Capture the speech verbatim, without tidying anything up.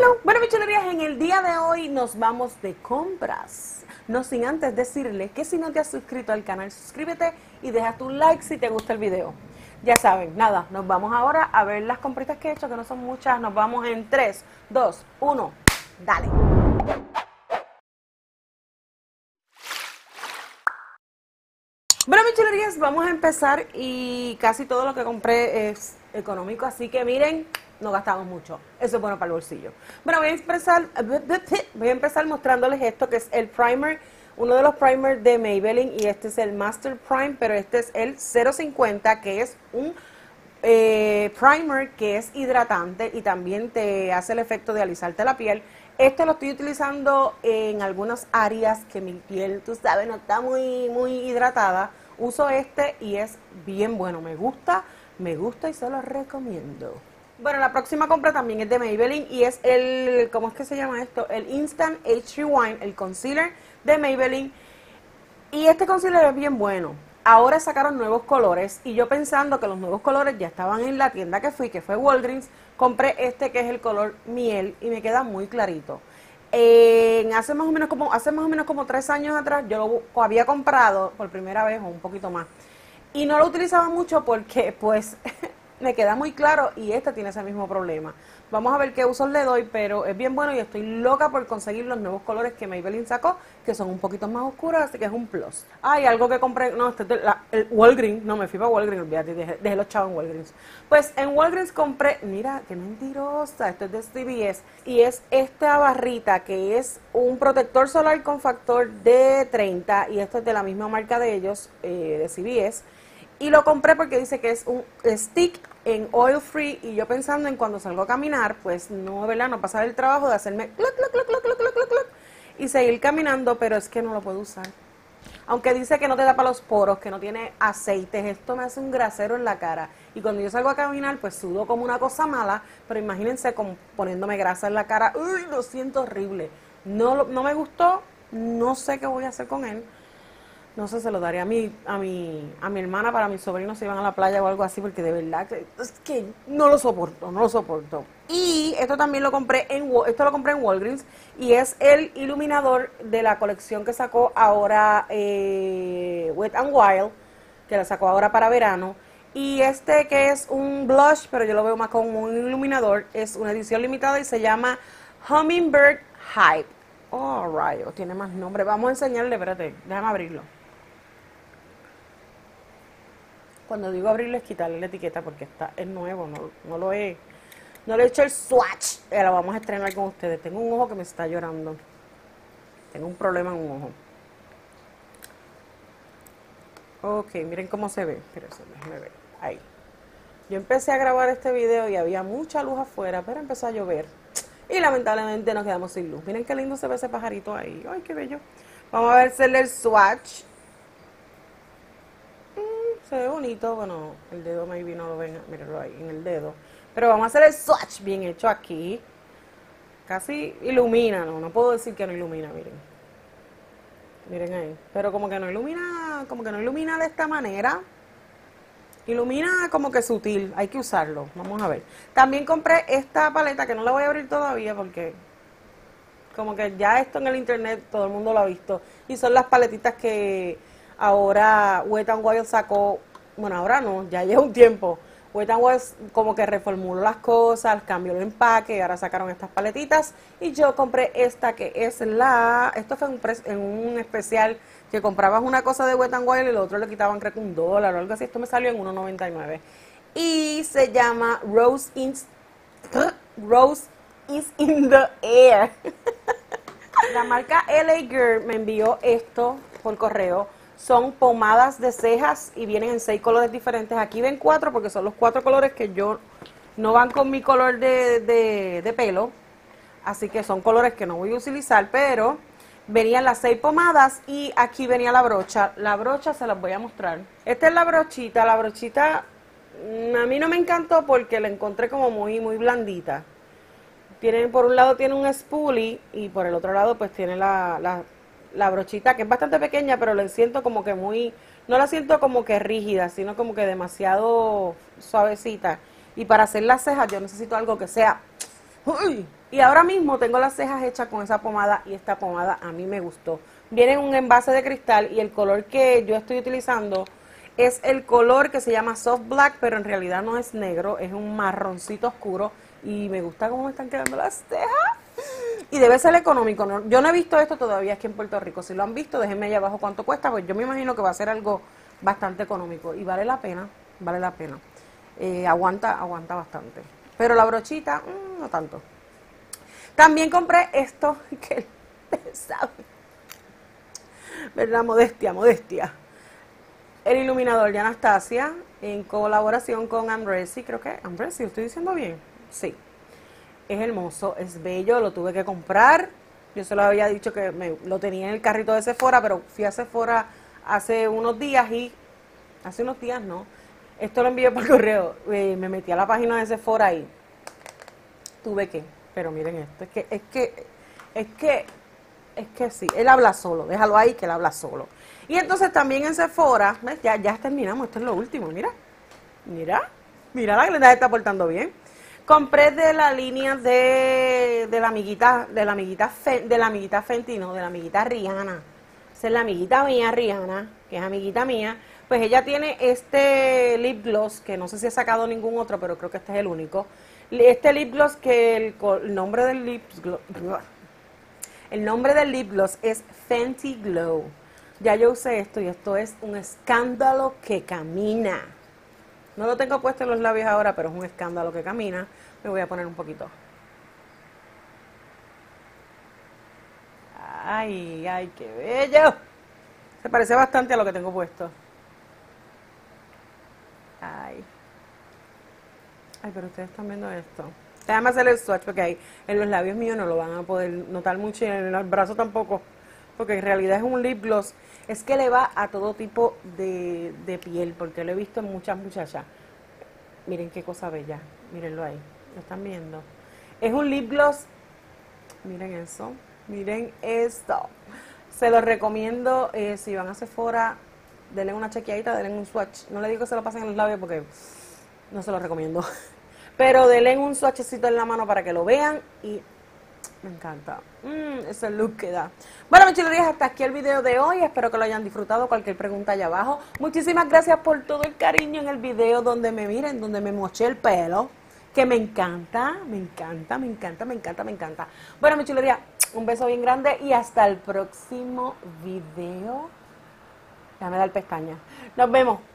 Hello, bueno mis chulerías, en el día de hoy nos vamos de compras. No sin antes decirles que si no te has suscrito al canal, suscríbete y deja tu like si te gusta el video. Ya saben, nada, nos vamos ahora a ver las compritas que he hecho, que no son muchas. Nos vamos en tres, dos, uno, dale. Bueno mis chulerías, vamos a empezar y casi todo lo que compré es económico, así que miren, no gastamos mucho, eso es bueno para el bolsillo. Bueno, voy a empezar, voy a empezar mostrándoles esto que es el primer, uno de los primers de Maybelline, y este es el Master Prime, pero este es el cero cincuenta, que es un eh, primer que es hidratante y también te hace el efecto de alisarte la piel. Este lo estoy utilizando en algunas áreas que mi piel, tú sabes, no está muy, muy hidratada. Uso este y es bien bueno, me gusta, me gusta y se lo recomiendo. Bueno, la próxima compra también es de Maybelline y es el, ¿cómo es que se llama esto? El Instant Age Rewind, el concealer de Maybelline. Y este concealer es bien bueno. Ahora sacaron nuevos colores y yo pensando que los nuevos colores ya estaban en la tienda que fui, que fue Walgreens, compré este que es el color miel y me queda muy clarito. Eh, hace más o menos como hace más o menos como tres años atrás yo lo había comprado por primera vez o un poquito más y no lo utilizaba mucho porque pues me queda muy claro y este tiene ese mismo problema. Vamos a ver qué usos le doy, pero es bien bueno y estoy loca por conseguir los nuevos colores que Maybelline sacó, que son un poquito más oscuros, así que es un plus. Ay, algo que compré, no, este es de la, el Walgreens, no, me fui para Walgreens, olvídate, dejé, dejé los chavos en Walgreens. Pues en Walgreens compré, mira, qué mentirosa, esto es de C V S, y es esta barrita que es un protector solar con factor de treinta, y esto es de la misma marca de ellos, eh, de C V S. Y lo compré porque dice que es un stick en oil free y yo pensando en cuando salgo a caminar, pues no, ¿verdad? No pasar el trabajo de hacerme cluc, cluc, cluc, cluc, cluc, cluc, cluc, cluc, y seguir caminando, pero es que no lo puedo usar. Aunque dice que no te tapa los poros, que no tiene aceites, esto me hace un grasero en la cara. Y cuando yo salgo a caminar, pues sudo como una cosa mala, pero imagínense como poniéndome grasa en la cara. ¡Uy! Lo siento horrible. No, no me gustó, no sé qué voy a hacer con él. No sé, se lo daré a mi, a mi, a mi hermana para mis sobrinos si van a la playa o algo así, porque de verdad que es que no lo soporto, no lo soporto. Y esto también lo compré en esto lo compré en Walgreens y es el iluminador de la colección que sacó ahora eh, Wet n Wild, que la sacó ahora para verano. Y este que es un blush, pero yo lo veo más como un iluminador, es una edición limitada y se llama Hummingbird Hype. Oh, rayos, tiene más nombre. Vamos a enseñarle, espérate, déjame abrirlo. Cuando digo abrirlo es quitarle la etiqueta porque está, es nuevo, no, no lo he, no le he hecho el swatch. Eh, lo vamos a estrenar con ustedes. Tengo un ojo que me está llorando. Tengo un problema en un ojo. Ok, miren cómo se ve. Espérense, déjenme ver. Ahí. Yo empecé a grabar este video y había mucha luz afuera, pero empezó a llover. Y lamentablemente nos quedamos sin luz. Miren qué lindo se ve ese pajarito ahí. Ay, qué bello. Vamos a ver hacerle el swatch. Se ve bonito, bueno, el dedo maybe no lo ven, mírenlo ahí, en el dedo. Pero vamos a hacer el swatch bien hecho aquí. Casi ilumina, no, no puedo decir que no ilumina, miren. Miren ahí. Pero como que no ilumina, como que no ilumina de esta manera. Ilumina como que sutil, hay que usarlo, vamos a ver. También compré esta paleta que no la voy a abrir todavía porque como que ya esto en el internet todo el mundo lo ha visto. Y son las paletitas que ahora Wet n Wild sacó, bueno, ahora no, ya lleva un tiempo. Wet n Wild como que reformuló las cosas, cambió el empaque, y ahora sacaron estas paletitas. Y yo compré esta que es la, esto fue un pres, en un especial que comprabas una cosa de Wet n Wild y el otro le quitaban creo que un dólar o algo así. Esto me salió en uno noventa y nueve. Y se llama Rose in, Rose is in the Air. La marca L A Girl me envió esto por correo. Son pomadas de cejas y vienen en seis colores diferentes. Aquí ven cuatro porque son los cuatro colores que yo no van con mi color de, de, de pelo. Así que son colores que no voy a utilizar, pero venían las seis pomadas y aquí venía la brocha. La brocha se las voy a mostrar. Esta es la brochita. La brochita a mí no me encantó porque la encontré como muy, muy blandita. Tienen, por un lado tiene un spoolie y por el otro lado pues tiene la, la, la brochita que es bastante pequeña, pero la siento como que muy, no la siento como que rígida, sino como que demasiado suavecita. Y para hacer las cejas yo necesito algo que sea Uy. Y ahora mismo tengo las cejas hechas con esa pomada y esta pomada a mí me gustó. Viene en un envase de cristal y el color que yo estoy utilizando es el color que se llama Soft Black, pero en realidad no es negro, es un marroncito oscuro y me gusta cómo me están quedando las cejas. Y debe ser económico, ¿no? Yo no he visto esto todavía aquí en Puerto Rico. Si lo han visto, déjenme allá abajo cuánto cuesta, pues yo me imagino que va a ser algo bastante económico y vale la pena, vale la pena. Eh, aguanta, aguanta bastante. Pero la brochita, mmm, no tanto. También compré esto que sabe, ¿verdad? Modestia, modestia. El iluminador de Anastasia en colaboración con Ambresi, creo que Ambresi, ¿lo estoy diciendo bien? Sí. Es hermoso, es bello, lo tuve que comprar. Yo se lo había dicho que me, lo tenía en el carrito de Sephora, pero fui a Sephora hace unos días y... Hace unos días no. Esto lo envié por correo. Eh, me metí a la página de Sephora y tuve que... Pero miren esto, es que, es que, es que, es que sí, él habla solo, déjalo ahí que él habla solo. Y entonces también en Sephora, ¿ves? Ya, ya terminamos, esto es lo último, mira, mira, mira la Glenda se está portando bien. Compré de la línea de, de la amiguita, de la amiguita, Fe, de la amiguita Fenty, no, de la amiguita Rihanna. Esa es la amiguita mía, Rihanna, que es amiguita mía. Pues ella tiene este lip gloss, que no sé si he sacado ningún otro, pero creo que este es el único. Este lip gloss que el, el nombre del lip gloss, el nombre del lip gloss es Fenty Glow. Ya yo usé esto y esto es un escándalo que camina. No lo tengo puesto en los labios ahora, pero es un escándalo que camina. Me voy a poner un poquito. Ay, ay, qué bello. Se parece bastante a lo que tengo puesto. Ay. Ay, pero ustedes están viendo esto. Déjame hacer el swatch porque ahí en los labios míos no lo van a poder notar mucho y en el brazo tampoco. Porque en realidad es un lip gloss. Es que le va a todo tipo de, de piel, porque lo he visto en muchas muchachas. Miren qué cosa bella. Mírenlo ahí. ¿Lo están viendo? Es un lip gloss. Miren eso. Miren esto. Se lo recomiendo. Eh, si van a Sephora, denle una chequeadita, denle un swatch. No le digo que se lo pasen en los labios porque no se lo recomiendo. Pero denle un swatchecito en la mano para que lo vean y me encanta. Mm, ese look que da. Bueno, mis chulerías, hasta aquí el video de hoy. Espero que lo hayan disfrutado. Cualquier pregunta allá abajo. Muchísimas gracias por todo el cariño en el video donde me miren, donde me moché el pelo. Que me encanta, me encanta, me encanta, me encanta, me encanta. Bueno, mis chulerías, un beso bien grande y hasta el próximo video. Déjame dar pestañas. Nos vemos.